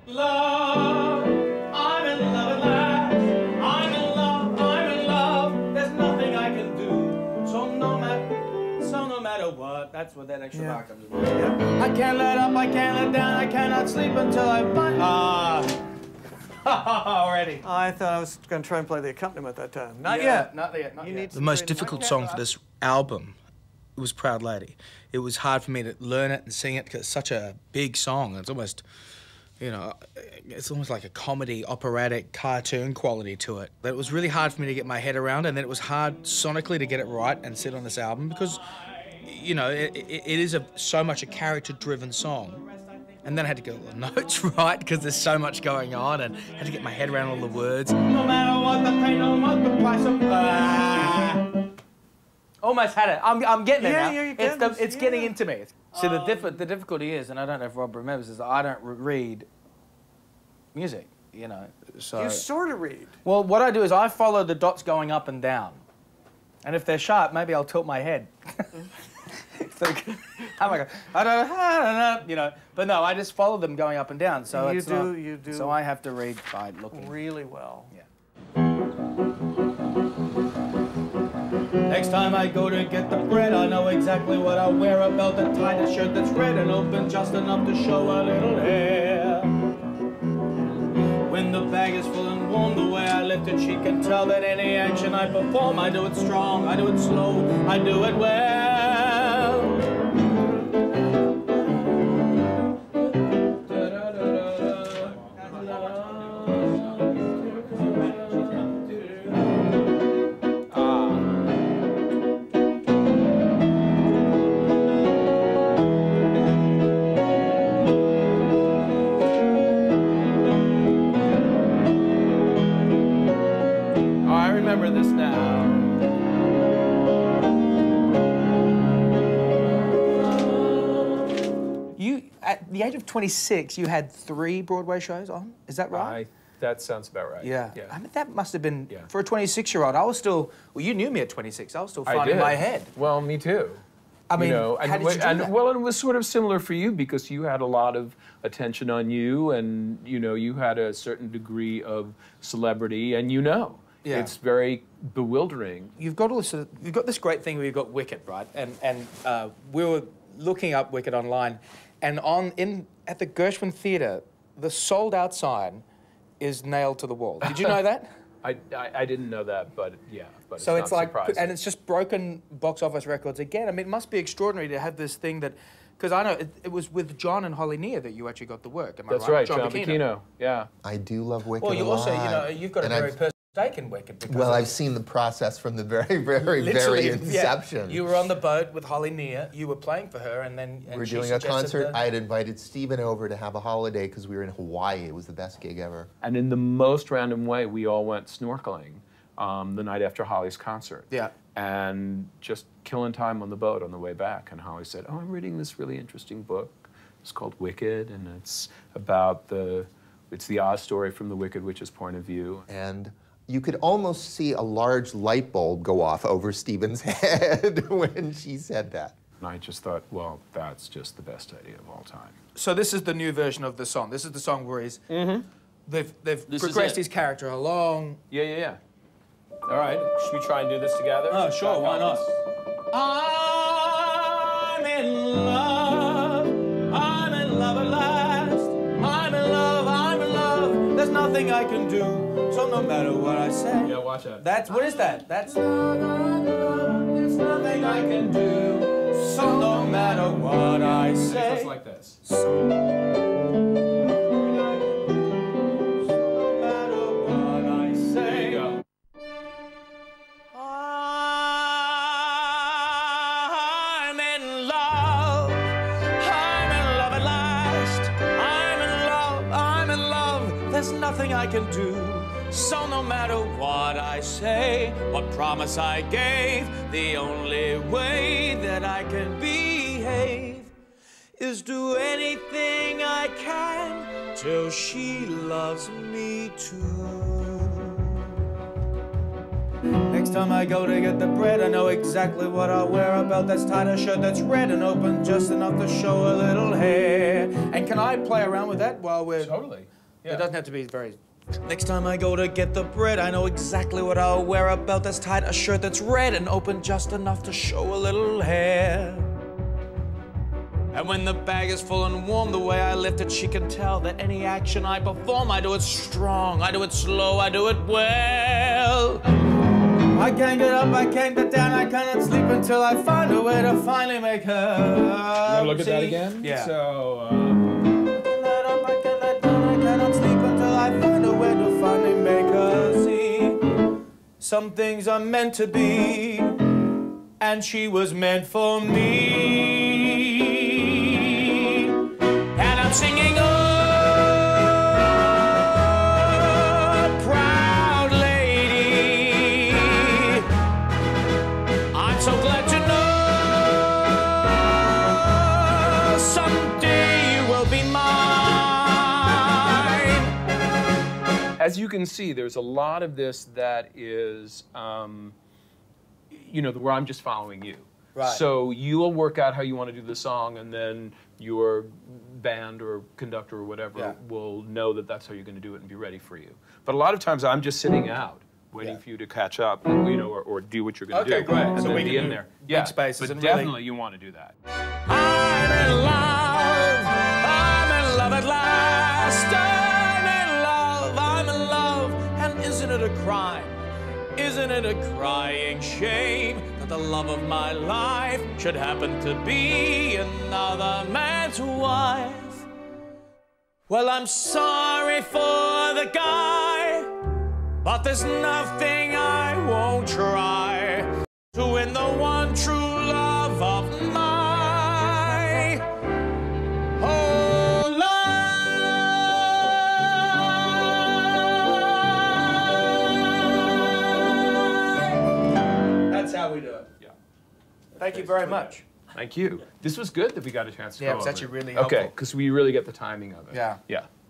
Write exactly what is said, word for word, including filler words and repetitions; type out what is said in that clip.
Love, I'm in love at last. I'm in love, I'm in love. There's nothing I can do. So no matter, so no matter what. That's what that extra Yeah. bar comes in. Yeah. I can't let up, I can't let down, I cannot sleep until I find. Ah. Already. I thought I was going to try and play the accompaniment that time. Not Yeah, yet. Not yet. Not You yet. need The most difficult song for this album was Proud Lady. It was hard for me to learn it and sing it because it's such a big song. It's almost, you know, it's almost like a comedy, operatic, cartoon quality to it. But it was really hard for me to get my head around, and then it was hard sonically to get it right and sit on this album because, you know, it, it, it is a, so much a character-driven song. And then I had to get all the notes right because there's so much going on, and I had to get my head around all the words. No matter what the pain, no matter what the price of. Ah. Almost had it. I'm, I'm getting it Yeah, now. yeah, you it's get the, this, it's yeah. getting into me. See, the, diff the difficulty is, and I don't know if Rob remembers, is that I don't re read music, you know. So You sort of read. Well, what I do is I follow the dots going up and down. And if they're sharp, maybe I'll tilt my head. So, I'm like, I don't know, you know. But no, I just follow them going up and down. So You it's do, not, you do. So I have to read by looking. Really well. Yeah. Next time I go to get the bread, I know exactly what I'll wear. A belt and tie, a shirt that's red and open just enough to show a little hair. When the bag is full and warm, the way I lift it, she can tell that any action I perform, I do it strong, I do it slow, I do it well. This now. You, at the age of twenty-six, you had three Broadway shows on. Is that right? I, that sounds about right. Yeah. yeah. I mean, that must have been Yeah. for a twenty-six-year-old. I was still. Well, you knew me at twenty-six. I was still I finding did. my head. Well, me too. I mean, you know, how and, did you do and that? well, it was sort of similar for you because you had a lot of attention on you, and you know, you had a certain degree of celebrity, and you know, Yeah. it's very bewildering. You've got all this. You've got this great thing where you've got Wicked, right? And and uh, we were looking up Wicked online, and on in at the Gershwin Theatre, the sold out sign is nailed to the wall. Did you know that? I, I I didn't know that, but yeah, but So it's, it's not like, surprising. and it's just broken box office records again. I mean, it must be extraordinary to have this thing that, because I know it, it was with John and Holly Near that you actually got the work. Am I That's right? right, John, John Bikino. Bikino. Yeah. I do love Wicked Well, you a also, you lot. know, you've got a And very I've- personal stake in Wicked. Because Well, of- I've seen the process from the very, very, literally, very inception. Yeah, you were on the boat with Holly Near. You were playing for her, and then and we were she doing a suggested concert. the- I had invited Stephen over to have a holiday because we were in Hawaii. It was the best gig ever. And in the most random way, we all went snorkeling um, the night after Holly's concert. Yeah. And just killing time on the boat on the way back. And Holly said, oh, I'm reading this really interesting book. It's called Wicked, and it's about the, it's the Oz story from the Wicked Witch's point of view. And you could almost see a large light bulb go off over Stephen's head when she said that. And I just thought, well, that's just the best idea of all time. So this is the new version of the song. This is the song where he's Mm-hmm. they've they've This is progressed it. his character along. Yeah, yeah, yeah. All right, should we try and do this together? Oh, sure, why not? I'm in love. I'm in love at last. I'm in love. I'm in love. There's nothing I can do. So no matter what I say. Yeah, watch out. That's what is that? That's. There's nothing I can do. So no matter what I say. It's like this. There you go. I'm in love. I'm in love at last. I'm in love. I'm in love. There's nothing I can do. So no matter what I say, what promise I gave, the only way that I can behave is do anything I can till she loves me too. Next time I go to get the bread, I know exactly what I'll wear. A belt that's tight, a shirt that's red and open just enough to show a little hair. And can I play around with that while we're... Totally. Yeah. It doesn't have to be very... Next time I go to get the bread, I know exactly what I'll wear. A belt that's tight, a shirt that's red and open just enough to show a little hair. And when the bag is full and warm, the way I lift it, she can tell that any action I perform, I do it strong, I do it slow, I do it well. I can't get up, I can't get down, I cannot sleep until I find a way to finally make her. You want to look at see? that again? Yeah. So, uh... I can't let up, I can't let down, I cannot sleep until I find a way to finally make her see. Some things are meant to be, and she was meant for me. And I'm singing, oh, proud lady, I'm so glad to know someday you will be mine. As you can see, there's a lot of this that is, um, you know, where I'm just following you. Right. So you'll work out how you want to do the song, and then your band or conductor or whatever Yeah. will know that that's how you're going to do it and be ready for you. But a lot of times I'm just sitting out, waiting Yeah. for you to catch up, and, you know, or, or do what you're going to Okay, do. great. And So then we be can in do there. big Yeah, spaces but and really- definitely you want to do that. I'm in love, I'm in love at last. I'm in love, I'm in love. And isn't it a crime? Isn't it a crying shame that the love of my life should happen to be another man's wife? Well, I'm sorry for the guy, but there's nothing I won't try to win the one true love of my whole life. That's how we do it. Yeah. Thank you very much. Thank you. This was good that we got a chance to Yeah, go it was over actually it. really Okay, helpful. because we really get the timing of it. Yeah. Yeah.